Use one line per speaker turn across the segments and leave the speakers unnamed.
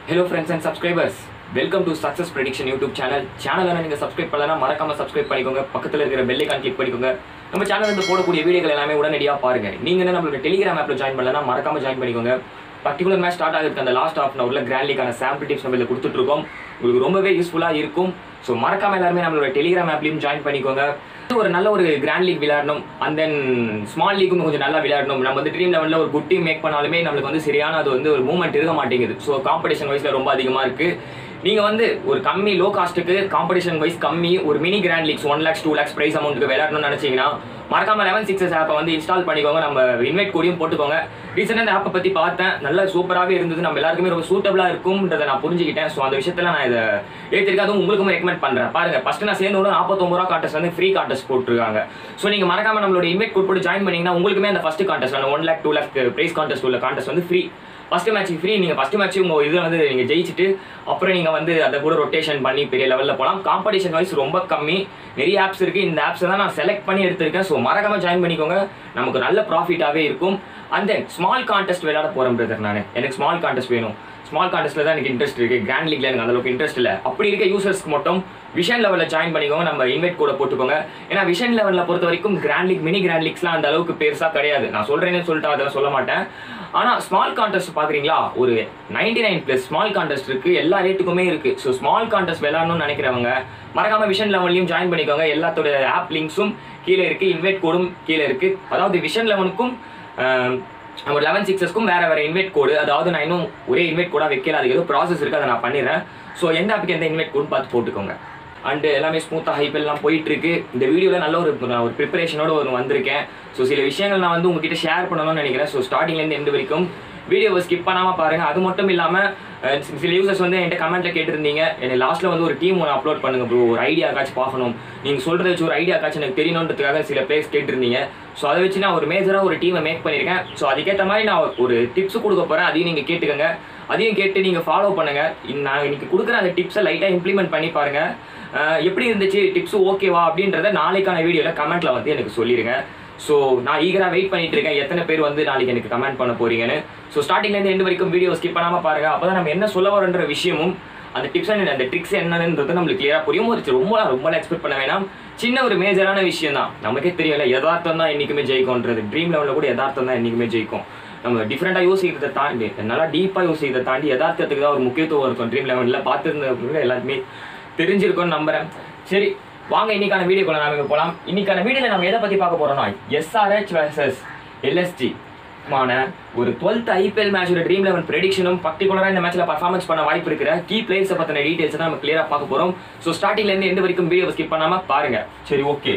Hello friends and subscribers. Welcome to Success Prediction YouTube channel. Channel நீங்க subscribe பண்ணலனா மறக்காம subscribe பண்ணிக்கோங்க. பக்கத்துல இருக்கிற bell icon click பண்ணிக்கோங்க. நம்ம சேனல்ல இருந்து போடக்கூடிய வீடியோக்கள் எல்லாமே உடனடியா பாருங்க. நீங்க என்ன நம்மளோட Telegram app ல join பண்ணலனா மறக்காம join பண்ணிக்கோங்க. பர்టిక్యులர் மேட்ச் ஸ்டார்ட் ஆகுதுக்கு அந்த லாஸ்ட் ஹாஃப் அன் ஹவர்ல கிராண்ட் லீக்கான சாம்பிள் டிப்ஸ் நம்ம இதுல கொடுத்துட்டு இருக்கோம். உங்களுக்கு ரொம்பவே யூஸ்ஃபுல்லா இருக்கும். சோ மறக்காம எல்லாரும் நம்மளோட Telegram appலயும் join பண்ணிக்கோங்க. ஒரு நல்ல ஒரு கிராண்ட் லீக் விளையாடணும் and then ஸ்மால் லீக்கும் கொஞ்சம் நல்லா விளையாடணும். நம்ம வந்து ட்ரீம் லெவல்ல ஒரு குட் டீம் மேக் பண்ணாலுமே நமக்கு வந்து சரியான அது வந்து ஒரு மூவ்மெண்ட் இருக்க மாட்டேங்குது. சோ காம்படிஷன் வைஸ்ல ரொம்ப அதிகமா இருக்கு. நீங்க வந்து ஒரு கம்மி லோ காஸ்ட்டுக்கு காம்படிஷன் வைஸ் கம்மி ஒரு mini grand leagues 1 lakhs 2 lakhs prize அமௌண்ட்டுக்கு விளையாடணும்னு நினைச்சீங்கன்னா மறக்காம 11 ஆப்பை வந்து இன்ஸ்டால் பண்ணிக்கோங்க. நம்ம இன்வைட் கோடையும் போட்டுக்கோங்க. ரீசெண்டாக இந்த ஆப்பை பற்றி பார்த்தேன், நல்லா சூப்பராகவே இருந்தது. நம்ம எல்லாருக்குமே ரொம்ப சூட்டபிளாக இருக்கும்ன்றதை நான் புரிஞ்சுக்கிட்டேன். ஸோ அந்த விஷயத்தில் நான் இதை ஏற்றிருக்காதும் உங்களுக்கும் ரெக்கமெண்ட் பண்ணுறேன். பாருங்க, ஃபர்ஸ்ட் நான் சேர்ந்து 49 ரூபா கான்டெஸ்ட் வந்து ஃப்ரீ கான்டெஸ்ட் போட்டுருக்காங்க. ஸோ நீங்கள் மறக்காம நம்மளோட இன்வைட் கோட் போட்டு ஜாயின் பண்ணீங்கன்னா உங்களுக்குமே அந்த first contest 1 lakh 2 lakh prize contest உள்ள கான்டெஸ்ட் வந்து ஃப்ரீ. First match free. நீங்கள் ஃபர்ஸ்ட் மேட்ச் உங்கள் இதில் வந்து நீங்கள் ஜெயிச்சுட்டு அப்புறம் நீங்கள் வந்து அதை கூட ரொட்டேஷன் பண்ணி பெரிய லெவலில் போகலாம். காம்படிஷன் வைஸ் ரொம்ப கம்மி. நிறைய ஆப்ஸ் இருக்குது. இந்த ஆப்ஸை தான் நான் செலக்ட் பண்ணி எடுத்திருக்கேன். ஸோ மறக்காம ஜாயின் பண்ணிக்கோங்க. நமக்கு நல்ல ப்ராஃபிட்டாகவே இருக்கும். அண்ட் தென் ஸ்மால் கான்டெஸ்ட் விளையாட போகிறேன் பிரதர். எனக்கு ஸ்மால் கான்டெஸ்ட் வேணும். ஸ்மால் கான்டெஸ்ட்டில் தான் எனக்கு இன்ட்ரெஸ்ட் இருக்குது. கிராண்ட் லீக்ல எனக்கு அந்தளவுக்கு இன்ட்ரெஸ்ட் இல்லை. அப்படி இருக்க யூசர்ஸ்க்கு மட்டும் விஷன் லெவலில் ஜாயின் பண்ணிக்கோங்க. நம்ம இன்வைட் கூட போட்டுக்கோங்க. ஏன்னா விஷன் லெவலில் பொறுத்த வரைக்கும் கிராண்ட் லீக் மினி கிராண்ட் லீக்ஸ்லாம் அந்த அளவுக்கு பெருசாக கிடையாது. நான் சொல்கிறேன்னு சொல்லிட்டு அதெல்லாம் சொல்ல மாட்டேன். ஆனால் ஸ்மால் கான்டெஸ்ட் பார்க்குறீங்களா, ஒரு 99+ ஸ்மால் கான்டெஸ்ட் இருக்குது. எல்லா ரேட்டுக்குமே இருக்குது. ஸோ ஸ்மால் கான்டெஸ்ட் விளையாடணும்னு நினைக்கிறவங்க மறக்காம விஷன் லெவல்லையும் ஜாயின் பண்ணிக்கோங்க. எல்லாத்தோட ஆப் லிங்க்ஸும் கீழே இருக்குது, இன்வைட் கோடும் கீழே இருக்குது. அதாவது விஷன் லெவனுக்கும் நம்ம 11 வேறு இன்வைட் கோடு, அதாவது நான் இன்னும் ஒரே இன்வைட் கோடாக வைக்கல, அது ஏதோ ப்ராசஸ் இருக்குது, அதை நான் பண்ணிடுறேன். ஸோ எந்த ஆப்புக்கு எந்த இன்வைட் கோடு பார்த்து போட்டுக்கோங்க. அண்டு எல்லாமே ஸ்மூத்தாக ஐபிஎல்லாம் போயிட்டு இருக்கு. இந்த வீடியோவில் நல்ல ஒரு ப்ரிப்பரேஷனோட வந்திருக்கேன். ஸோ சில விஷயங்கள் நான் வந்து உங்ககிட்ட ஷேர் பண்ணணும்னு நினைக்கிறேன். ஸோ ஸ்டார்டிங்லேருந்து எண்டு வரைக்கும் வீடியோவை ஸ்கிப் பண்ணாமல் பாருங்கள். அது மட்டும் இல்லாமல் சில யூசர்ஸ் வந்து என்கிட்ட கமெண்ட்டில் கேட்டிருந்தீங்க, எனக்கு லாஸ்ட்டில் வந்து ஒரு டீம் ஒன்று அப்லோட் பண்ணுங்க ப்ரோ, ஒரு ஐடியாக்காச்சும் பார்க்கணும், நீங்கள் சொல்கிறத வச்சு ஒரு ஐடியாக்காச்சும் எனக்கு தெரியணுன்றதுக்காக சில பிளேஸ் கேட்டிருந்தீங்க. ஸோ அதை வச்சு நான் ஒரு மேஜராக ஒரு டீமை மேக் பண்ணியிருக்கேன். ஸோ அதுக்கேற்ற மாதிரி நான் ஒரு டிப்ஸ் கொடுக்க போகிறேன். அதையும் நீங்கள் கேட்டுக்கோங்க. அதையும் கேட்டு நீங்கள் ஃபாலோ பண்ணுங்கள். நான் இன்னைக்கு கொடுக்குற அந்த டிப்ஸை லைட்டாக இம்ப்ளிமெண்ட் பண்ணி பாருங்கள். எப்படி இருந்துச்சு, டிப்ஸு ஓகேவா அப்படின்றத நாளைக்கான வீடியோவில் கமெண்ட்டில் வந்து எனக்கு சொல்லிடுங்க. ஸோ நான் ஈகராக வெயிட் பண்ணிட்டு இருக்கேன் எத்தனை பேர் வந்து நாளைக்கு எனக்கு கமெண்ட் பண்ண போறீங்கன்னு. ஸோ ஸ்டார்டிங்லேருந்து எண்டு வரைக்கும் வீடியோ ஸ்கிப் பண்ணாமல் பாருங்கள். அப்போ தான் நம்ம என்ன சொல்ல வரன்ற விஷயமும் அந்த டிப்ஸ் அண்ட் அந்த ட்ரிக்ஸ் என்னன்றது நம்மளுக்கு கிளியராக புரியும். ஒரு ரொம்ப எக்ஸ்பெக்ட் பண்ண வேணாம். சின்ன ஒரு மேஜரான விஷயம் தான். நமக்கே தெரியல, யதார்த்தம் தான் என்றைக்குமே ஜெயிக்கும்ன்றது. ட்ரீம் லெவலில் கூட யதார்த்தம் தான் என்றைக்குமே ஜெயிக்கும். நம்ம டிஃப்ரெண்டாக யோசிக்கிறதை தாண்டி, நல்லா டீப்பாக யோசிக்கிறதை தாண்டி யதார்த்தத்துக்கு தான் ஒரு முக்கியத்துவம் இருக்கும். ட்ரீம் லெவலில் பார்த்துருந்தவங்க எல்லாருமே தெரிஞ்சிருக்கும்னு நம்புகிறேன். சரி வாங்க, இன்னைக்கான வீடியோக்குள்ள நாம போகலாம். இன்னைக்கான வீடியோவில் நம்ம எதை பற்றி பார்க்க போகிறோம்னா SRH vs LSG மான ஒரு 12th IPL மேட்சோட DREAM11 ப்ரெடிக்ஷனும் பர்டிகுலராக இந்த மேட்ச்சில் பர்ஃபார்மன்ஸ் பண்ண வாய்ப்பு இருக்கிற கீ பிளேயர்ஸை பற்றின டீட்டெயில்ஸ் தான் நம்ம கிளியராக பார்க்க போகிறோம். ஸோ ஸ்டார்டிங்லேருந்து எண்டு வரைக்கும் வீடியோ ஸ்கிப் பண்ணாமல் பாருங்கள். சரி ஓகே.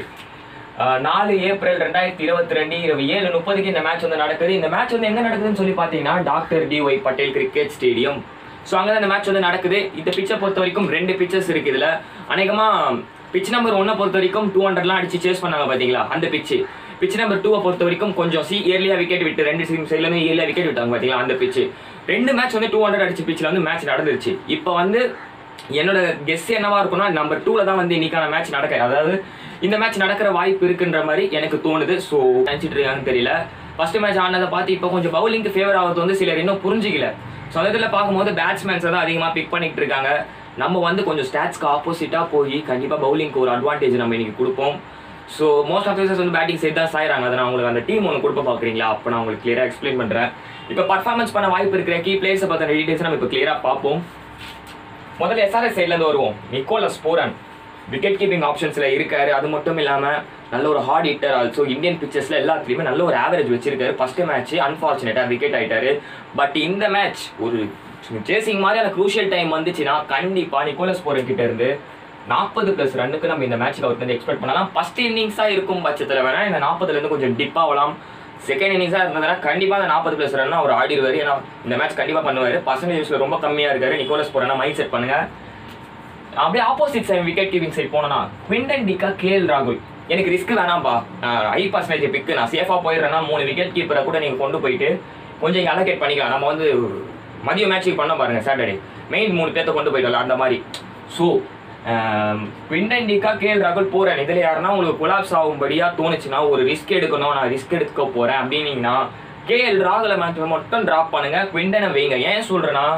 4 ஏப்ரல் 2022 இரவு 7:30 இந்த மேட்ச் வந்து நடக்குது. இந்த மேட்ச் வந்து எங்கே நடக்குதுன்னு சொல்லி பார்த்தீங்கன்னா doctor DY Patil cricket stadium. So அங்கே தான் இந்த மேட்ச் வந்து நடக்குது. இந்த பிச்சை பொறுத்த வரைக்கும் 2 பிச்சஸ் இருக்குது. இதில் அநேகமாக பிச் நம்பர் 1 பொறுத்த வரைக்கும் 200லாம் அடிச்சு சேஸ் பண்ணாங்க பார்த்தீங்களா, அந்த பிச் நம்பர் 2 பொறுத்த வரைக்கும் கொஞ்சம் ஏர்லியாக விக்கெட் விட்டு 2 சைட்லேருந்து ஏர்லியாக விக்கெட் விட்டாங்க பார்த்தீங்களா, அந்த பிச்சு. 2 மேட்ச் வந்து 200 அடிச்சு பிச்சில் வந்து மேட்ச் நடந்துருச்சு. இப்போ வந்து என்னோட கெஸ் என்னவா இருக்கும்னா நம்பர் 2ல தான் வந்து இன்னைக்கான மேட்ச் நடக்க, அதாவது இந்த மேட்ச் நடக்கிற வாய்ப்பு இருக்குன்ற மாதிரி எனக்கு தோணுது. ஸோ நினச்சிட்டு இருக்காங்கன்னு தெரியல. ஃபர்ஸ்ட் மேட்ச் ஆனதை பார்த்து இப்போ கொஞ்சம் பவுலிங்க்கு ஃபேவர் ஆகிறது வந்து சிலர் இன்னும் புரிஞ்சிக்கல. ஸோ அந்த இதில் பார்க்கும்போது பேட்ஸ்மேன்ஸை தான் அதிகமாக பிக் பண்ணிட்டு இருக்காங்க. நம்ம வந்து கொஞ்சம் ஸ்டாட்ஸ்க்கு ஆப்போசிட்டாக போய் கண்டிப்பாக பவுலிங்க்கு ஒரு அட்வான்டேஜ் நம்ம இன்னைக்கு கொடுப்போம். ஸோ மோஸ்ட் ஆஃப் யூசர்ஸ் வந்து பேட்டிங் சைட் தான் சாயிறாங்க. அதை நான் உங்களுக்கு அந்த டீம் ஒன்று கொடுப்ப பார்க்குறீங்களா, அப்போ நான் உங்களுக்கு கிளியராக எக்ஸ்பிளைன் பண்ணுறேன். இப்போ பர்ஃபார்மன்ஸ் பண்ண வாய்ப்பு இருக்கிற கீ பிளேயர்ஸை பற்றின டீட்டெயில்ஸ் நம்ம இப்போ கிளியராக பார்ப்போம். முதல்ல SRH சைட்லேருந்து வருவோம். நிக்கோலஸ் பூரன் விக்கெட் கீப்பிங் ஆப்ஷன்ஸில் இருக்காரு. அது மட்டும் இல்லாமல் நல்ல ஒரு ஹார்ட் ஹிட்டர். ஆல்சோ இந்தியன் பிச்சர்ஸில் எல்லாத்துலேயுமே நல்ல ஒரு ஆவரேஜ் வச்சிருக்காரு. ஃபர்ஸ்ட் மேட்ச் அன்ஃபார்ச்சுனேட்டாக விக்கெட் ஆகிட்டாரு. பட் இந்த மேட்ச் ஒரு சேசிங் மாதிரியான க்ரூஷியல் டைம் வந்துச்சுன்னா கண்டிப்பாக நிக்கோலஸ் பூரன் கிட்ட இருந்து 40+ ரன்னுக்கு நம்ம இந்த மேட்ச்சில் அவர் வந்து எக்ஸ்பெக்ட் பண்ணலாம். ஃபர்ஸ்ட் இன்னிங்ஸாக இருக்கும் பட்சத்தில் வேணால் இந்த 40லேருந்து கொஞ்சம் டிப் ஆகலாம். செகண்ட் இன்னிங்ஸாக இருந்ததுன்னா கண்டிப்பாக அந்த 40+ ரன் அவர் ஆடிடுவார். ஏன்னா இந்த மேட்ச் கண்டிப்பாக பண்ணுவார். பர்சன்டேஜில் ரொம்ப கம்மியாக இருக்காரு நிக்கோலஸ் பூரன். மைண்ட் செட் பண்ணுங்க. அப்படியே opposite side wicket keeping side போனோன்னா குவிண்டன் டிகா, KL ராகுல். எனக்கு ரிஸ்க் வேணாம்ப்பா, ஹை பர்சன்டேஜ் பிக்கு, நான் சேஃபாக போயிடுறேன்னா 3 விக்கெட் கீப்பரை கூட நீங்கள் கொண்டு போயிட்டு கொஞ்சம் இங்கே அலோகேட் பண்ணிக்கலாம். நம்ம வந்து மதியம் மேட்ச்சுக்கு பண்ண பாருங்கள், சாட்டர்டே மெயின் 3 பேர்த்த கொண்டு போயிடலாம் அந்த மாதிரி. ஸோ குவிண்டன் டிகா, KL ராகுல் போகிறேன். இதில் யாருன்னா உங்களுக்கு கொலாப்ஸ் ஆகும்படியாக தோணுச்சுன்னா ஒரு ரிஸ்க் எடுக்கணும், நான் ரிஸ்க் எடுக்க போகிறேன் அப்படின்னீங்கன்னா KL ராகுலை மேட்ச் மட்டும் ட்ராப் பண்ணுங்கள், குவிண்டனை வைங்க. ஏன் சொல்கிறேன்னா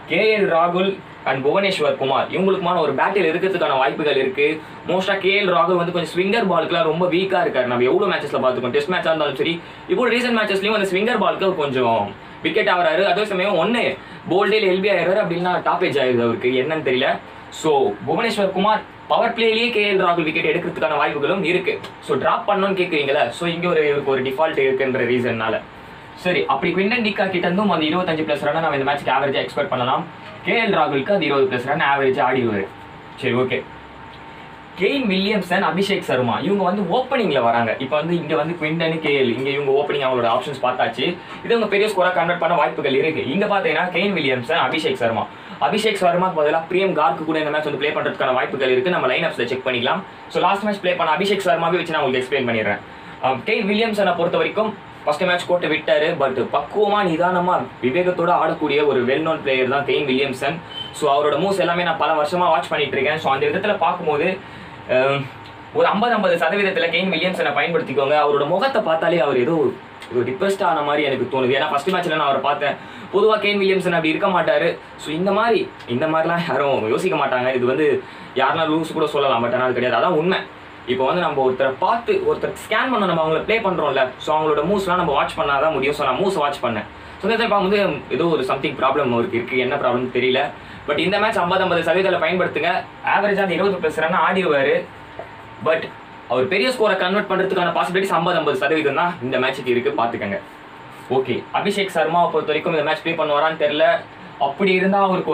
KL ராகுல் அண்ட் புவனேஸ்வர் குமார் இவங்களுக்குமான ஒரு பேட்டில் இருக்கிறதுக்கான வாய்ப்புகள் இருக்கு. மோஸ்டா KL ராகுல் வந்து கொஞ்சம் ஸ்விங்கர் பாலுக்குலாம் ரொம்ப வீக்கா இருக்காரு. நம்ம எவ்வளவு மேட்சஸ்ல பார்த்துக்கோம், டெஸ்ட் மேட்சா இருந்தாலும் சரி, இப்போ ரீசென்ட் மேட்சஸ்லயும் அந்த ஸ்விங்கர் பாலுக்கு கொஞ்சம் விக்கெட் ஆகிறாரு. அதே சமயம் ஒன்னு போல்டேல எல்பி ஆயிடுறாரு, அப்படின்னா டாப்பேஜ் ஆயிடுது அவருக்கு, என்னன்னு தெரியல. ஸோ புவனேஸ்வர் குமார் பவர் பிளேலேயே KL ராகுல் விக்கெட் எடுக்கிறதுக்கான வாய்ப்புகளும் இருக்கு. ஸோ டிராப் பண்ணணும்னு கேட்குறீங்களா? ஸோ இங்கே ஒரு டிஃபால்ட் இருக்குன்ற ரீசன்னால சரி. அப்படி குவிண்டன் டிகா கிட்ட இருந்தும் அந்த 25+ ரன் நம்ம இந்த மேட்ச்க்கு ஆவரேஜா எக்ஸ்பெக்ட் பண்ணலாம். KL ராகுலுக்கு அது 20+ ரன் ஆவரேஜா ஆடிடுவாரு. சரி, okay. Kane Williamson, Abhishek Sharma இவங்க வந்து ஓப்பனிங்ல வராங்க. இப்போ வந்து இங்க வந்து குவிண்டன், KL இங்க இவங்க ஓப்பனிங் அவங்களோட ஆப்ஷன்ஸ் பார்த்தாச்சு. இது அவங்க பெரிய ஸ்கோரா கன்வெர்ட் பண்ண வாய்ப்புகள் இருக்கு. இங்க பாத்தீங்கன்னா கெயின் வில்லியம்சன், அபிஷேக் சர்மா. அபிஷேக் சர்மாக்கு பதிலாக பிரியம் கார்க்கு கூட இந்த மேட்ச் வந்து ப்ளே பண்றதுக்கான வாய்ப்புகள் இருக்கு. நம்ம லைன் அப்ஸ்ல செக் பண்ணிக்கலாம். ஸோ லாஸ்ட் மேட்ச் ப்ளே பண்ண அபிஷேக் சர்மாவே வச்சு நான் உங்களுக்கு எக்ஸ்பிளைன் பண்ணிடுறேன். கெயின் வில்லியம்சனை பொறுத்த வரைக்கும் ஃபர்ஸ்ட் மேட்ச் கோட்டை விட்டாரு. பட் பக்குவமா நிதானமா விவேகத்தோட ஆடக்கூடிய ஒரு வெல் நோன் பிளேயர் தான் கெயின் வில்லியம்சன். ஸோ அவரோட மூவ்ஸ் எல்லாமே நான் பல வருஷமா வாட்ச் பண்ணிட்டு இருக்கேன். ஸோ அந்த விதத்துல பார்க்கும்போது ஒரு 50% கெயின் வில்லியம்சனை பயன்படுத்திக்கோங்க. அவரோட முகத்தை பார்த்தாலே அவர் ஏதோ ஒரு டிப்ரெஸ்ட் ஆன மாதிரி எனக்கு தோணுது. ஏன்னா ஃபர்ஸ்ட் மேட்ச்ல நான் அவரை பார்த்தேன். பொதுவாக கெயின் வில்லியம்சன் அப்படி இருக்க மாட்டாரு. ஸோ இந்த மாதிரிலாம் யாரும் யோசிக்க மாட்டாங்க. இது வந்து யாருனா லூஸ் கூட சொல்லலாம், பட் ஆனால் அது கிடையாது. அதான் உண்மை. இப்போ வந்து நம்ம ஒருத்தர் ஸ்கேன் பண்ண நம்ம அவங்களை ப்ளே பண்ணுறோம்ல, ஸோ அவங்களோட மூவ்ஸ்லாம் நம்ம வாட்ச் பண்ணாதான் முடியும். ஸோ நான் மூவ்ஸ் வாட்ச் பண்ணேன். ஸோ இந்த பார்க்கும்போது ஏதோ ஒரு சம்திங் ப்ராப்ளம் அவருக்கு இருக்குது. என்ன ப்ராப்ளம் தெரியல. பட் இந்த மேட்ச் 50% பயன்படுத்துங்க. ஆவரேஜாக அந்த 20+ ரன் ஆடிடுவார். பட் அவர் பெரிய ஸ்கோரை கன்வெர்ட் பண்ணுறதுக்கான பாசிபிலிட்டிஸ் 50% தான் இந்த மேட்சுக்கு இருக்குது, பார்த்துக்கங்க. ஓகே, அபிஷேக் சர்மாவை பொறுத்த வரைக்கும் இந்த மேட்ச் ப்ளே பண்ணுவாரான்னு தெரியல. அப்படி இருந்தால் அவருக்கு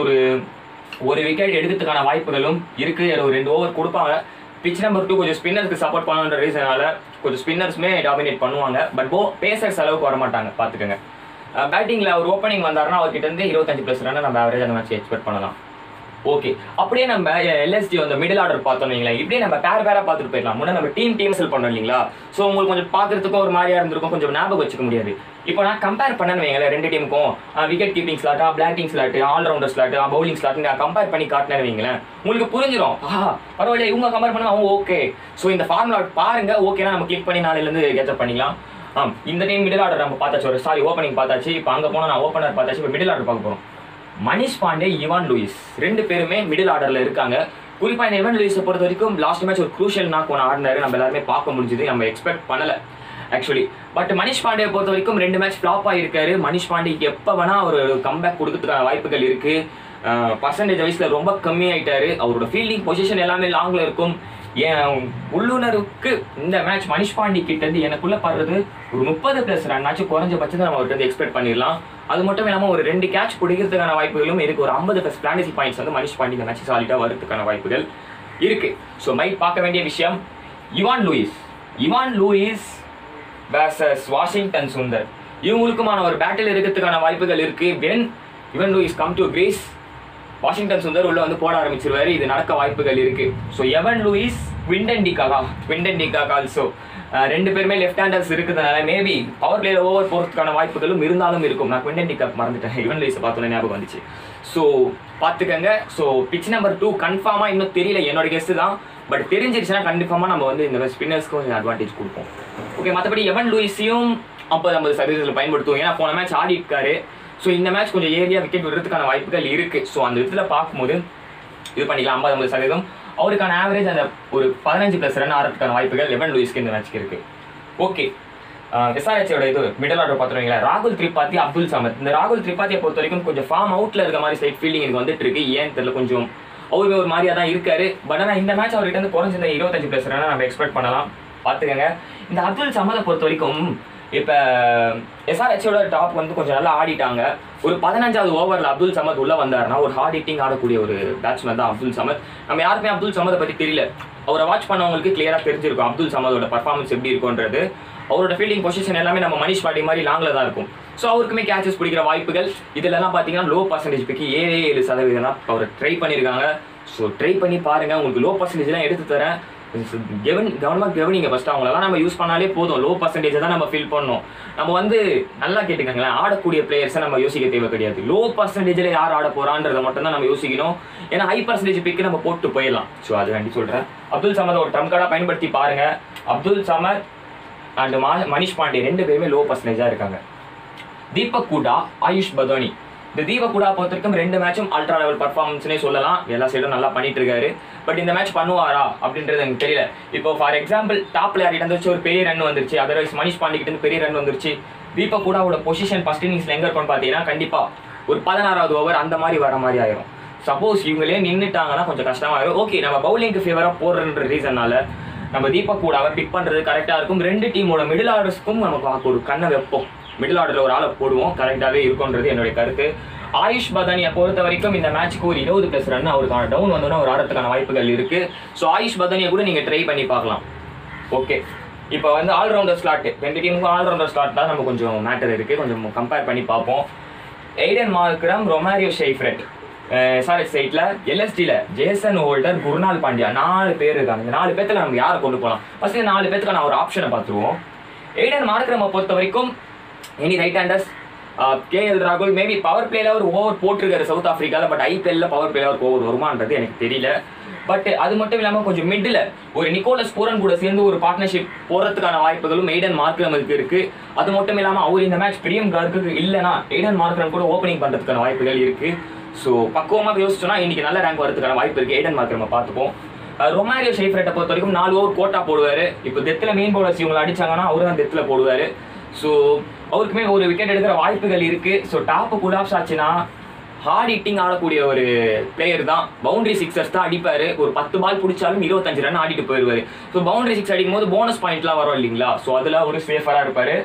ஒரு விக்கெட் எடுக்கிறதுக்கான வாய்ப்புகளும் இருக்குது. ஒரு 2 ஓவர் கொடுப்பாங்க. பிச் நம்பர் 2 கொஞ்சம் ஸ்பின்னருக்கு சப்போர்ட் பண்ணுன்ற ரீசனால கொஞ்சம் ஸ்பின்னர்ஸுமே டாமினேட் பண்ணுவாங்க. பட் பேசர்ஸ் அளவுக்கு வரமாட்டாங்க, பார்த்துக்கங்க. பேட்டிங்கில் அவர் ஓப்பனிங் வந்தாருன்னா அவர்கிட்ட இருந்து 25+ ரன் நம்ம ஆவரேஜ் அந்த மேட்ச் எக்ஸ்பெக்ட் பண்ணலாம். ஓகே, அப்படியே நம்ம LSG அந்த மிடில் ஆர்டர் பார்த்தோம் இல்லைங்களா, இப்படியே நம்ம பேரா பார்த்துட்டு போயிடலாம். முன்னே நம்ம டீம் செல் பண்ணோம் இல்லைங்களா. ஸோ உங்களுக்கு கொஞ்சம் பார்க்கறதுக்கும் ஒரு மாதிரியா இருந்திருக்கும், கொஞ்சம் ஞாபகம் வச்சுக்க முடியாது. இப்போ நான் கம்பேர் பண்ணேன்னு வைங்களேன், 2 டீமுக்கும் விக்கெட் கீப்பிங் ஸ்லாட்டா, batting slot, allrounder slot, bowling slot நான் கம்பேர் பண்ணி காட்டினேன்னு வைங்களேன், உங்களுக்கு புரிஞ்சிடும். பரவாயில்ல, இவங்க கம்பேர் பண்ண அவங்க ஓகே. ஸோ இந்த ஃபார்முலா பாருங்க, ஓகேனா நம்ம கிளிக் பண்ணி நாளையிலேருந்து கேட்சப் பண்ணிக்கலாம். இந்த டீம் மிடில் ஆர்டர் நம்ம பார்த்தாச்சு, ஓப்பனிங் பார்த்தாச்சு. இப்போ அங்கே போனால் நான் ஓப்பனர் பார்த்தாச்சு. இப்போ மிடில் ஆர்டர் பார்க்க போகிறோம். மனிஷ் பாண்டே, இவான் லூயிஸ் 2 பேருமே மிடில் ஆர்டர்ல இருக்காங்க. குறிப்பாக இந்த இவான் லூயிஸை பொறுத்த வரைக்கும் லாஸ்ட் மேட்ச் ஒரு க்ரூஷியல் நாக் ஒன்று ஆடினாரு. நம்ம எல்லாருமே பார்க்க முடிஞ்சது, நம்ம எக்ஸ்பெக்ட் பண்ணல ஆக்சுவலி. பட் மனிஷ் பாண்டே பொறுத்த வரைக்கும் 2 மேட்ச் ஃப்ளாப் ஆகிருக்காரு. மனிஷ் பாண்டேக்கு எப்போ வேணா ஒரு கம்பேக் கொடுக்கறதுக்கான வாய்ப்புகள் இருக்கு. பர்சன்டேஜ் வைஸ்ல ரொம்ப கம்மி ஆயிட்டாரு. அவரோட ஃபீல்டிங் பொசிஷன் எல்லாமே லாங்ல இருக்கும். என் உள்ளுணருக்கு இந்த மேட்ச் மனிஷ் பாண்டி கிட்ட இருந்து எனக்குள்ள படுறது ஒரு 30+ ரன் ஆச்சு குறைஞ்சபட்சம் நம்ம அவர்கிட்ட எக்ஸ்பெக்ட் பண்ணிடலாம். அது மட்டும் இல்லாமல் ஒரு 2 கேட்ச் பிடிக்கிறதுக்கான வாய்ப்புகளும் இருக்கு. ஒரு 50+ பிளானசி பாயிண்ட்ஸ் வந்து மனிஷ் பாண்டி இந்த மேட்ச் சாலிட்டா வரதுக்கான வாய்ப்புகள் இருக்கு. ஸோ மைட் பார்க்க வேண்டிய விஷயம் Evin Lewis versus Washington Sundar, இவங்களுக்குமான ஒரு பேட்டில் இருக்கிறதுக்கான வாய்ப்புகள் இருக்கு. When Evin Lewis come to crease, Washington Sundar உள்ள வந்து போட ஆரம்பிச்சிருவாரு. இது நடக்க வாய்ப்புகள் இருக்கு. ஸோ எவன் லூயிஸ், குவிண்டன் டிகாக் ஆல்சோ 2 பேருமே லெஃப்ட் ஹேண்டர்ஸ் இருக்கிறதுனால மேபி பவர் பிளேல ஓவர் போகிறதுக்கான வாய்ப்புகளும் இருந்தாலும் இருக்கும். நான் குவிண்டன் டிகாக் மறந்துட்டேன், இவன் லூயிஸை பார்த்தோன்னே ஞாபகம் வந்துச்சு. ஸோ பார்த்துக்கங்க. ஸோ பிச் நம்பர் 2 கன்ஃபார்மாக இன்னும் தெரியல, என்னோட கெஸ்ட் தான். பட் தெரிஞ்சிருச்சுன்னா கன்ஃபார்மாக நம்ம வந்து இந்த ஸ்பின்னர்ஸ்க்கு கொஞ்சம் அட்வான்டேஜ் கொடுப்போம். ஓகே, மற்றபடி எவன் லூயிஸையும் 50% பயன்படுத்துவோம். ஏன்னா போன மேட்ச் ஆடி இருக்காரு. ஸோ இந்த மேட்ச் கொஞ்சம் ஏரியா விக்கெட் விடுறதுக்கான வாய்ப்புகள் இருக்கு. ஸோ அந்த விதத்தில் பார்க்கும்போது இது பண்ணிக்கலாம். 50% அவருக்கான ஆவரேஜ் அந்த ஒரு 15+ ரன் ஆடுறதுக்கான வாய்ப்புகள் எவன் லூயிஸ்க்கு இந்த மேட்ச்க்கு இருக்கு. ஓகே, SRHோட இது மிடில் ஆர்டர் பார்த்துருவீங்களா, ராகுல் திரிபாதி, அப்துல் சமத். இந்த ராகுல் திரிபாதியை பொறுத்த வரைக்கும் கொஞ்சம் ஃபார்ம் அவுட்ல இருக்க மாதிரி சைட் ஃபீல்டிங் எனக்கு வந்துட்டு இருக்கு. ஏன்னு தெரியல, கொஞ்சம் அவருமே ஒரு மாதிரியா தான் இருக்காரு. பட் ஆனால் இந்த மேட்ச் அவர்கிட்ட இருந்து குறைஞ்ச 25+ ரன் நம்ம எக்ஸ்பெக்ட் பண்ணலாம், பார்த்துக்கங்க. இந்த அப்துல் சமதை பொறுத்த வரைக்கும் இப்போ SRHோட டாப் வந்து கொஞ்சம் நல்லா ஆடிட்டாங்க. ஒரு 15வது ஓவரில் அப்துல் சமத் உள்ள வந்தாருன்னா ஒரு ஹார்ட் ஹிட்டிங் ஆடக்கூடிய ஒரு பேட்ஸ்மேன் தான் அப்துல் சமத். நம்ம யாருக்குமே அப்துல் சமதை பற்றி தெரியல, அவரை வாட்ச் பண்ணவங்களுக்கு கிளியராக தெரிஞ்சிருக்கும் அப்துல் சமதோட பர்ஃபார்மன்ஸ் எப்படி இருக்கும்ன்றது. அவரோட ஃபீல்டிங் பொசிஷன் எல்லாமே நம்ம மனிஷ் பாண்டி மாதிரி லாங்கில் தான் இருக்கும். ஸோ அவருக்குமே கேச்சஸ் பிடிக்கிற வாய்ப்புகள் இதெல்லாம் பார்த்தீங்கன்னா லோ பர்சன்டேஜ் பிக்கு 7% அவரை ட்ரை பண்ணியிருக்காங்க. ஸோ ட்ரை பண்ணி பாருங்கள், உங்களுக்கு லோ பர்சன்டேஜ்லாம் எடுத்து தரேன். கவனமாக கவனிங்க. ஃபர்ஸ்ட் அவங்களெல்லாம் நம்ம யூஸ் பண்ணாலே போதும். லோ பர்சன்டேஜை தான் நம்ம ஃபில் பண்ணோம். நம்ம வந்து நல்லா கேட்டுக்கங்களேன், ஆடக்கூடிய பிளேயர்ஸை நம்ம யோசிக்க தேவை கிடையாது. லோ பர்சன்டேஜில் யார் ஆட போகிறான்றதை மட்டும் தான் நம்ம யோசிக்கணும். ஏன்னா ஹை பர்சன்டேஜ் பிக்கு நம்ம போட்டு போயிடலாம். ஸோ அது வேண்டி சொல்கிறேன். அப்துல் சமத் ஒரு ட்ரம் கார்டாக பயன்படுத்தி பாருங்கள். அப்துல் சமத் அண்ட் மனிஷ் பாண்டே 2 பேருமே லோ பர்சன்டேஜாக இருக்காங்க. தீபக் கூடா, ஆயுஷ் பதோனி இந்த தீபக்கூடா பொறுத்த வரைக்கும் 2 மேட்சும் அல்ட்ரா லெவல் பர்ஃபார்மன்ஸ்னே சொல்லலாம். எல்லா சைடும் நல்லா பண்ணிட்டு இருக்காரு. பட் இந்த மேட்ச் பண்ணுவாரா அப்படின்றது எனக்கு தெரியல. இப்போ ஃபார் எக்ஸாம்பிள் டாப்ல யார்கிட்ட வந்துச்சு ஒரு பெரிய ரன் வந்துருச்சு, அதர்வைஸ் மனிஷ் பாண்டி கிட்ட பெரிய ரன் வந்துருச்சு. தீபக்கூடாவோட பொசிஷன் ஃபர்ஸ்ட் இன்னிங்ஸ்ல எங்க இருக்கும்னு பார்த்தீங்கன்னா கண்டிப்பா ஒரு 16வது ஓவர் அந்த மாதிரி வர மாதிரி ஆயிரும். சப்போஸ் இவங்களே நின்றுட்டாங்கன்னா கொஞ்சம் கஷ்டமாயிரும். ஓகே, நம்ம பவுலிங்க்கு ஃபேவரா போடுறன்ற ரீசன்னால நம்ம தீபக்கூடாவை பிக் பண்றது கரெக்டா இருக்கும். 2 டீமோட மிடில் ஆர்டர்ஸ்க்கும் நமக்கு ஒரு கண்ணை வைப்போம். மிடில் ஆர்டர்ல ஒரு ஆளை போடுவோம், கரெக்டாகவே இருக்கும்ன்றது என்னுடைய கருத்து. ஆயுஷ் பதானியை பொறுத்த வரைக்கும் இந்த மேட்ச்க்கு ஒரு 20+ ரன் அவருக்கான டவுன் வந்தோன்னா ஒரு ஆடுறதுக்கான வாய்ப்புகள் இருக்கு. ஸோ ஆயுஷ் பதானியை கூட நீங்க ட்ரை பண்ணி பார்க்கலாம். ஓகே, இப்போ வந்து ஆல்ரவுண்டர் ஸ்லாட் 2 டீமுக்கும் ஆல்ரவுண்டர் ஸ்லாட் தான் நம்ம கொஞ்சம் மேட்டர் இருக்கு, கொஞ்சம் கம்பேர் பண்ணி பார்ப்போம். Aiden Markram, Romario Shepherd, SRH சைட்ல LSGல ஜேசன் ஹோல்டர், குர்னால் பாண்டியா 4 பேர் இருக்காங்க. இந்த 4 பேர்த்துல நம்ம யாரை கொண்டு போகலாம்? ஃபர்ஸ்ட் 4 பேர்த்துக்கான ஒரு ஆப்ஷனை பார்த்துருவோம். எய்டன் மார்க்ரமை பொறுத்த வரைக்கும் எனி ரைட் ஹேண்டர்ஸ், KL ராகுல் மேபி பவர் பிளேல ஒரு ஓவர் போட்டிருக்காரு சவுத் ஆப்பிரிக்காவில். பட் IPL பவர் பிளேல ஒரு ஓவர் வருமானது எனக்கு தெரியல. பட் அது மட்டும் இல்லாமல் கொஞ்சம் மிடில் ஒரு நிக்கோலஸ் பூரன் கூட சேர்ந்து ஒரு பார்ட்னர்ஷிப் போகிறதுக்கான வாய்ப்புகளும் எய்டன் மார்க்ரமுக்கு இருக்கு. அது மட்டும் இல்லாமல் அவர் இந்த மேட்ச் பிரியம் கார்க்கு இல்லைனா எய்டன் மார்க்ரம் கூட ஓப்பனிங் பண்ணுறதுக்கான வாய்ப்புகள் இருக்கு. ஸோ பக்குவமாக யோசிச்சோன்னா இன்னைக்கு நல்ல ரேங்க் வரதுக்கான வாய்ப்பு இருக்கு. எய்டன் மார்க்ரமை பார்த்துப்போம். ரொமாரியோ ஷெய்ஃப்ரெட்டை பொறுத்த வரைக்கும் 4 ஓவர் கோட்டா போடுவார். இப்போ டெத்தில் மெயின் பவுலர்ஸ் இவங்களை அடிச்சாங்கன்னா அவரு தான் டெத்தில் போடுவார். ஸோ அவருக்குமே ஒரு விக்கெட் எடுக்கிற வாய்ப்புகள் இருக்கு. ஸோ டாப்பு குலாப்ஸ் ஆச்சுன்னா ஹார்ட் ஹிட்டிங் ஆடக்கூடிய ஒரு பிளேயர் தான். பவுண்டரி சிக்ஸர்ஸ் தான் அடிப்பாரு. ஒரு 10 பால் பிடிச்சாலும் 25 ரன் ஆடிட்டு போயிடுவாரு. ஸோ பவுண்டரி சிக்ஸ் அடிக்கும் போது போனஸ் பாயிண்ட்லாம் வரும் இல்லைங்களா? ஸோ அதில் ஒரு சேஃபராக இருப்பாரு.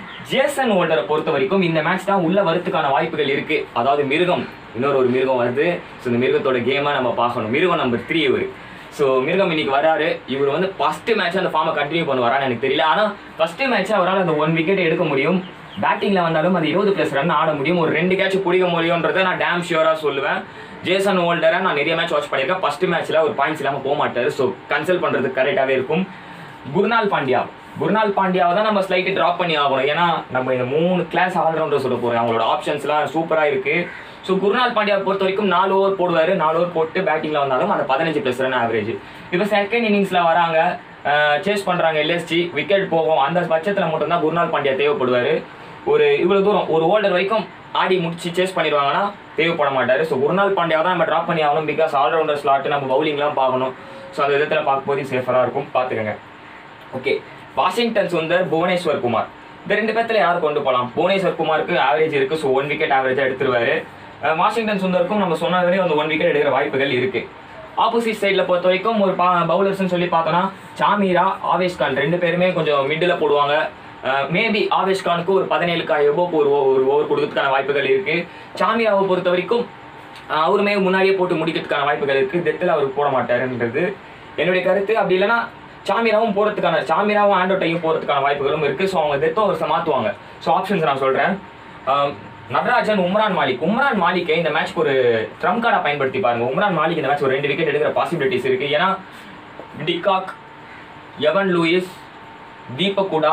ஜேசன் ஹோல்டரை பொறுத்த வரைக்கும் இந்த மேட்ச் தான் உள்ள வரத்துக்கான வாய்ப்புகள் இருக்கு. அதாவது மிருகம், இன்னொரு மிருகம் வருது. ஸோ இந்த மிருகத்தோட கேமை நம்ம பார்க்கணும். மிருகம் நம்பர் 3 இவர். ஸோ மிருகம் இன்னைக்கு வராரு. இவர் வந்து ஃபர்ஸ்ட் மேட்ச் அந்த ஃபார்மை கண்டினியூ பண்ணுவாரான்னு எனக்கு தெரியல. ஆனால் ஃபர்ஸ்ட் மேட்ச் அவரால் அந்த 1 விக்கெட் எடுக்க முடியும். பேட்டிங்கில் வந்தாலும் அது 20+ ரன் ஆட முடியும். ஒரு 2 கேட்ச் பிடிக்க முடியும்ன்றதை நான் டேம் ஷியூராக சொல்லுவேன். ஜேசன் ஹோல்டரை நான் நிறைய மேட்ச் வாட்ச் பண்ணியிருக்கேன். ஃபர்ஸ்ட் மேட்ச்சில் ஒரு பாயிண்ட்ஸ் இல்லாமல் போக மாட்டார். ஸோ கன்சல்ட் பண்ணுறதுக்கு கரெக்டாகவே இருக்கும். குர்னால் பாண்டியாவை தான் நம்ம ஸ்லைட்டு ட்ராப் பண்ணி ஆகணும். ஏன்னா நம்ம இந்த 3 கிளாஸ் ஆல்ரவுண்டர் சொல்ல போகிறோம். அவங்களோட ஆப்ஷன்ஸ்லாம் சூப்பராக இருக்குது. ஸோ குர்னால் பாண்டியாவை பொறுத்த வரைக்கும் 4 ஓவர் போடுவார். 4 ஓவர் போட்டு பேட்டிங்கில் வந்தாலும் அந்த 15+ ரன் ஆவரேஜ். இப்போ செகண்ட் இன்னிங்ஸில் வராங்க, சேஸ் பண்ணுறாங்க LSG, விக்கெட் போகும். அந்த பட்சத்தில் மட்டும்தான் குர்னால் பாண்டியா தேவைப்படுவார். ஒரு இவ்வளோ தூரம் ஒரு ஓல்டர் வரைக்கும் ஆடி முடிச்சு சேஸ் பண்ணிடுவாங்கன்னா தேவைப்பட மாட்டார். ஸோ குர்னால் பாண்டியா தான் நம்ம ட்ராப் பண்ணி ஆகணும். பிகாஸ் ஆல்ரவுண்டர் ஸ்லாட்டு நம்ம பவுலிங்லாம் பார்க்கணும். ஸோ அந்த விதத்தில் பார்க்கும்போது சேஃபராக இருக்கும், பார்த்துக்கங்க. ஓகே, வாஷிங்டன் சுந்தர், புவனேஸ்வர் குமார், இந்த 2 பேர்த்துல யார் கொண்டு போகலாம்? புவனேஸ்வர் குமாருக்கு ஆவரேஜ் இருக்குது. ஸோ 1 விக்கெட் ஆவரேஜாக எடுத்துருவாரு. வாஷிங்டன் சுந்தருக்கும் நம்ம சொன்னதுலேயே வந்து 1 விக்கெட் எடுக்கிற வாய்ப்புகள் இருக்குது. ஆப்போசிட் சைடில் பொறுத்த வரைக்கும் ஒரு பவுலர்ஸ்ன்னு சொல்லி பார்த்தோன்னா சாமீரா, ஆவேஷ் கான் 2 பேருமே கொஞ்சம் மிடில் போடுவாங்க. மேபி ஆவேஷ் கானுக்கு ஒரு 17க்கு எபோக்கு ஒரு ஓவர் கொடுக்கறதுக்கான வாய்ப்புகள் இருக்குது. சாமியாவை பொறுத்த வரைக்கும் அவருமே முன்னாடியே போட்டு முடிக்கிறதுக்கான வாய்ப்புகள் இருக்குது. டெத்தில் அவருக்கு போட மாட்டாருன்றது என்னுடைய கருத்து. அப்படி இல்லைன்னா சாமிராவும் ஆண்ட்ரோட்டையும் போகிறதுக்கான வாய்ப்புகளும் இருக்குது. ஸோ அவங்க டெத்தோ ஒரு மாற்றுவாங்க. ஸோ ஆப்ஷன்ஸ் நான் சொல்கிறேன். நடராஜன், உம்ரான் மாலிக்கை இந்த மேட்ச்க்கு ஒரு ட்ரம் கார்டாக பயன்படுத்தி பாருங்க. உம்ரான் மாலிக் இந்த மேட்ச் ஒரு 2 விக்கெட் எடுக்கிற பாசிபிலிட்டிஸ் இருக்குது. ஏன்னா டிகாக், எவன் லூயிஸ், தீபக்கூடா,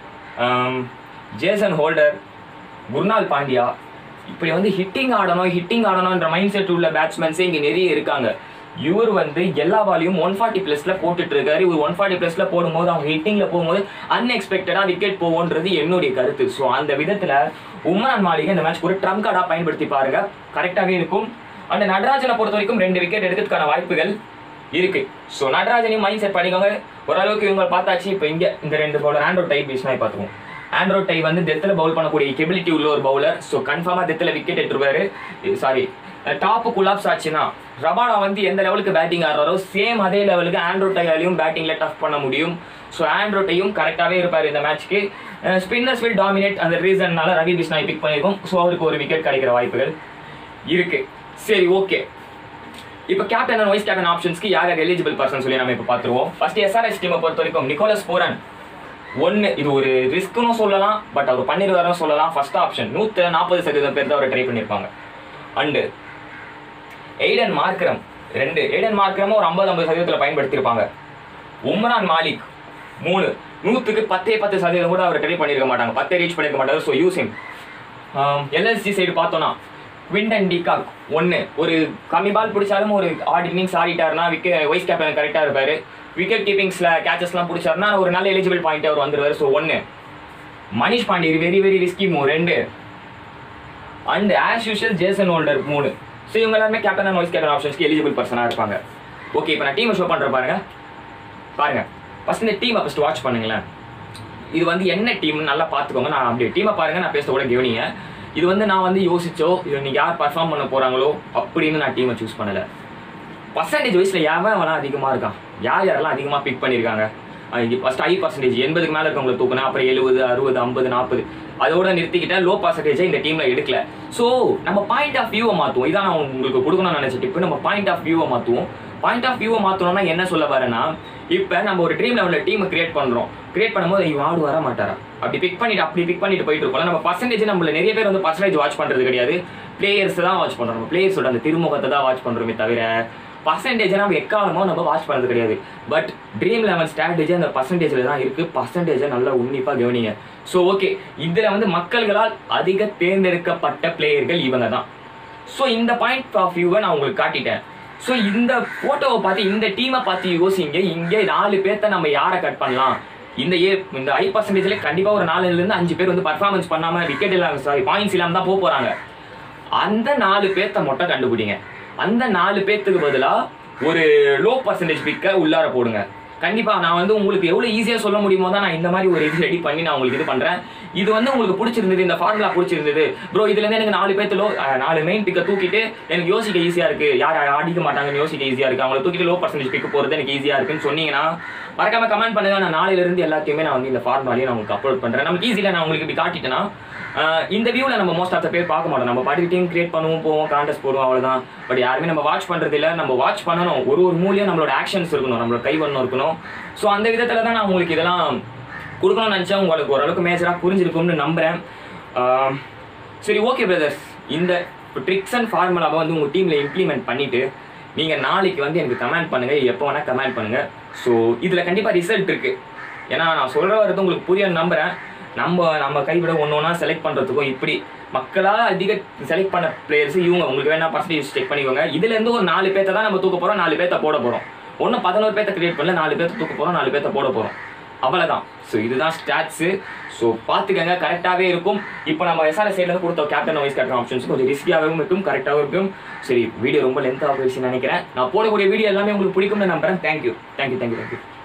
ஜேசன் ஹோல்டர், குர்னால் பாண்டியா, இப்படி வந்து ஹிட்டிங் ஆடணும்ன்ற மைண்ட் செட் உள்ள பேட்ஸ்மேன்ஸே இங்கே நிறைய இருக்காங்க. இவர் வந்து எல்லா பாலையும் 140+ போட்டுட்டு இருக்காரு. இவர் 140+ போடும்போது அவங்க ஹிட்டிங்ல போகும்போது அன்எக்ஸ்பெக்டடா விக்கெட் போகும்ன்றது என்னுடைய கருத்து. ஸோ அந்த விதத்துல உம்ரான் மாலிகை இந்த மேட்ச் ஒரு ட்ரம் கார்டா பயன்படுத்தி பாருங்க, கரெக்டாகவே இருக்கும். அந்த நடராஜனை பொறுத்த வரைக்கும் 2 விக்கெட் எடுக்கிறதுக்கான வாய்ப்புகள் இருக்கு. ஸோ நடராஜனையும் மைண்ட் செட் பண்ணிக்கோங்க. ஓரளவுக்கு இவங்க பார்த்தாச்சு. இப்போ இங்கே இந்த 2 பவுலர் ஆண்ட்ரோ டை பேஸ்னாய் பார்த்துவோம். ஆண்ட்ரோ டை வந்து டெத்தில் பவுல் பண்ணக்கூடிய கெபிலிட்டி உள்ள ஒரு பவுலர். ஸோ கன்ஃபார்மாக டெத்தில் விக்கெட் எடுத்துருவாரு. டாப்பு குலாப்ஸ் ஆச்சுன்னா ரபாடா வந்து எந்த லெவலுக்கு பேட்டிங் ஆடுறாரோ சேம் அதே லெவலுக்கு ஆண்ட்ரோ டையாலையும் பேட்டிங்ல டஃப் பண்ண முடியும். ஸோ ஆண்ட்ரோ டையும் கரெக்டாகவே இருப்பார் இந்த மேட்ச்க்கு. ஸ்பின்னர்ஸ் வில் டாமினேட், அந்த ரீசன்னால ரவி பிஷ்னாய் பிக் பண்ணியிருக்கோம். ஸோ அவருக்கு ஒரு விக்கெட் கிடைக்கிற வாய்ப்புகள் இருக்கு. சரி, ஓகே. இப்போ கேப்டன் அண்ட் வைஸ் கேப்டன் ஆப்ஷன்ஸ்க்கு யார் எலிஜிபிள் பர்சன் சொல்லி நம்ம இப்போ பார்த்துருவோம். ஃபர்ஸ்ட் SRH டீமை பொறுத்த வரைக்கும் நிக்கோலஸ் பூரன் 1, இது ஒரு ரிஸ்க்னு சொல்லலாம், பட் அவர் பண்ணிருவாருன்னு சொல்லலாம். ஃபர்ஸ்ட் ஆப்ஷன் 140% பேர் தான் அவரை ட்ரை பண்ணியிருப்பாங்க. அண்டு எய்டன் மார்க்ரம் 2, எய்டன் மார்க்ரமும் ஒரு 50% பயன்படுத்தியிருப்பாங்க. உம்ரான் மாலிக் 3, 100க்கு 10% கூட அவர் ட்ரை பண்ணியிருக்க மாட்டாங்க, 10 ரீச் பண்ணியிருக்க மாட்டாங்க. So use him. LSG side பார்த்தோன்னா குவிண்டன் டிகாக் 1, ஒரு கம்மி பால் பிடிச்சாலும் ஒரு ஆட் இன்னிங்ஸ் ஆடிட்டாருன்னா வைஸ் கேப்டன் கரெக்டாக இருப்பார். விக்கெட் கீப்பிங்ஸில் கேச்சஸ்லாம் பிடிச்சாருன்னா ஒரு நல்ல எலிஜிபிள் பாயிண்ட் அவர் வந்துடுவார். So 1. Manish Pandey very risky move 2. And as usual Jason Holder 3. So இவங்க எல்லாமே கேப்டன் அண்ட் வைஸ் கேப்டன் ஆப்ஷன்ஸ்க்கு எலிஜிபிள் பர்சனாக இருப்பாங்க. ஓகே, இப்போ நான் டீமை ஷோ பண்ணுற பாருங்க. ஃபர்ஸ்ட் இந்த டீமை ஃபஸ்ட்டு வாட்ச் பண்ணுங்களேன். இது வந்து என்ன டீம்னு நல்லா பார்த்துக்கோங்க. நான் அப்படியே டீமை பாருங்கள், நான் பேச கூட கவனிங்க. இது வந்து நான் வந்து யோசிச்சோ இது நீங்கள் யார் பர்ஃபார்ம் பண்ண போகிறாங்களோ அப்படின்னு நான் டீமை சூஸ் பண்ணலை. பர்சன்டேஜ் வைஸில் யாரெல்லாம் அதிகமாக இருக்கான், யாரெல்லாம் அதிகமாக பிக் பண்ணியிருக்காங்க. ஃபஸ்ட் ஹை பர்சன்டேஜ் 80க்கு மேலே இருக்கவங்களை தூக்குனா, அப்புறம் 70, 60, 50, 40 அதோட நிறுத்திக்கிட்டேன். லோ பர்சன்டேஜை இந்த டீமில் எடுக்கல. ஸோ நம்ம பாயிண்ட் ஆஃப் வியூவை மாற்றுவோம். இதான் நான் உங்களுக்கு கொடுக்கணும்னு நினச்ச டிப்பு. நம்ம பாயிண்ட் ஆஃப் வியூவை மாற்றுவோம். பாயிண்ட் ஆஃப் வியூவை மாற்றணும்னா என்ன சொல்ல வரேன்னா, இப்போ நம்ம ஒரு ட்ரீம் லெவலில் டீமை கிரியேட் பண்ணுறோம். கிரியேட் பண்ணும்போது இவன் ஆடு வர மாட்டாரா, அப்படி பிக் பண்ணிட்டு போயிட்டு இருக்கோம். நம்ம பர்சன்டேஜ் நம்மள நிறைய பேர் வந்து பர்சன்டேஜ் வாட்ச் பண்ணுறது கிடையாது, பிளேயர்ஸ் தான் வாட்ச் பண்ணுறோம். பிளேயர்ஸோட அந்த திருமுகத்தை தான் வாட்ச் பண்ணுறோமே தவிர பர்சன்டேஜ் நம்ம எக்காலமோ நம்ம வாட்ச் பண்ணுறது கிடையாது. பட் DREAM11 ஸ்ட்ராட்டஜி அந்த பர்சன்டேஜில் தான் இருக்குது. பர்சன்டேஜை நல்லா உன்னிப்பாக கவனிங்க. ஸோ ஓகே, இதில் வந்து மக்கள்களால் அதிக தேர்ந்தெடுக்கப்பட்ட பிளேயர்கள் இவங்க தான். ஸோ இந்த பாயிண்ட் ஆஃப் வியூவை நான் உங்களுக்கு காட்டிட்டேன். ஸோ இந்த ஃபோட்டோவை பார்த்து இந்த டீமை பார்த்து யோசிங்க. இங்கே 4 பேர்த்த நம்ம யாரை கட் பண்ணலாம். இந்த ஹை பர்சன்டேஜில் கண்டிப்பாக ஒரு 4லேருந்து 5 பேர் வந்து பர்ஃபார்மன்ஸ் பண்ணாமல் விக்கெட் இல்லாமல் பாயிண்ட்ஸ் இல்லாமல் தான் போகிறாங்க. அந்த 4 பேர்த்த மட்டும் கண்டுபிடிங்க. அந்த 4 பேர்த்துக்கு பதிலாக ஒரு லோ பர்சன்டேஜ் பிக்கை உள்ளார போடுங்க. கண்டிப்பாக நான் வந்து உங்களுக்கு எவ்வளோ ஈஸியாக சொல்ல முடியுமோ தான் நான் இந்த மாதிரி ஒரு இது ரெடி பண்ணி நான் உங்களுக்கு இது பண்ணுறேன். இது வந்து உங்களுக்கு பிடிச்சிருந்தது, இந்த ஃபார்முலா பிடிச்சிருந்தது ப்ரோ, இதுலேருந்து எனக்கு 4 பேர்த்து 4 மெயின் பிக்கை தூக்கிட்டு எனக்கு யோசிக்க ஈஸியாக இருக்குது, யார் அடிக்க மாட்டாங்கன்னு யோசிக்க ஈஸியாக இருக்குது, அவங்களை தூக்கிட்டு லோ பர்சன்டேஜ் பிக்கு போகிறது எனக்கு ஈஸியாக இருக்குன்னு சொன்னீங்கன்னா மறக்காம கமெண்ட் பண்ணுங்க. நான் நாளையிலேருந்து எல்லாத்தையுமே நான் வந்து இந்த ஃபார்முலாலேயே நான் உங்களுக்கு அப்லோட் பண்ணுறேன். நமக்கு ஈஸியாக நான் உங்களுக்கு இப்படி காட்டிட்டேன்னா இந்த வியூவில் நம்ம மோஸ்ட் ஆஃப் த பேர் பார்க்க மாட்டோம். நம்ம பாட்டுக்கு டீம் கிரியேட் பண்ணுவோம், போவோம், கான்டெஸ்ட் போடுவோம், அவ்வளோதான். பட் யாருமே நம்ம வாட்ச் பண்ணுறது இல்லை. நம்ம வாட்ச் பண்ணணும். ஒரு மூலியம் நம்மளோட ஆக்ஷன்ஸ் இருக்கணும், நம்மளோட கைவண்ணம் இருக்கணும். ஸோ அந்த விதத்தில் தான் நான் உங்களுக்கு இதெல்லாம் கொடுக்கணும்னு நினச்சேன். உங்களுக்கு ஓரளவுக்கு மேஜராக புரிஞ்சிருக்கும்னு நம்புகிறேன். சரி, ஓகே பிரதர்ஸ், இந்த ட்ரிக்ஸ் அண்ட் ஃபார்முலாவை வந்து உங்கள் டீமில் இம்ப்ளிமெண்ட் பண்ணிவிட்டு நீங்கள் நாளைக்கு வந்து எனக்கு கமெண்ட் பண்ணுங்கள், எப்போ வேணால் கமெண்ட் பண்ணுங்கள். ஸோ இதில் கண்டிப்பாக ரிசல்ட் இருக்குது. ஏன்னா நான் சொல்கிற வரது உங்களுக்கு புரிய நம்புகிறேன். நம்ம கைவிட ஒன்றா செலக்ட் பண்ணுறதுக்கும் இப்படி மக்களால் அதிக செலக்ட் பண்ண பிளேயர்ஸ் இவங்க. உங்களுக்கு வேணா பர்சன்டேஜ் செக் பண்ணிக்கோங்க. இதுலேருந்து ஒரு 4 பேர்த்த தான் நம்ம தூக்க போகிறோம், 4 பேர்த்த போட போகிறோம். ஒன்றும் 11 பேர்த்த கிரியேட் பண்ணல, 4 பேர்த்த தூக்க போகிறோம், 4 பேர்த்த போட போகிறோம், அவ்வளோதான். ஸோ இதுதான் ஸ்டாட்ஸு. ஸோ பார்த்துக்கங்க, கரெக்டாகவே இருக்கும். இப்போ நம்ம SRH சைடில் கொடுத்த கேப்டன் வைஸ் கேப்டன் ஆப்ஷன்ஸ் கொஞ்சம் ரிஸ்கியாகவும் இருக்கும், கரெக்டாகவும் இருக்கும். சரி, வீடியோ ரொம்ப லென்த்தாக போயிடுச்சுன்னு நினைக்கிறேன். நான் போடக்கூடிய வீடியோ எல்லாமே உங்களுக்கு பிடிக்கும்னு நம்புறேன். தேங்க்யூ.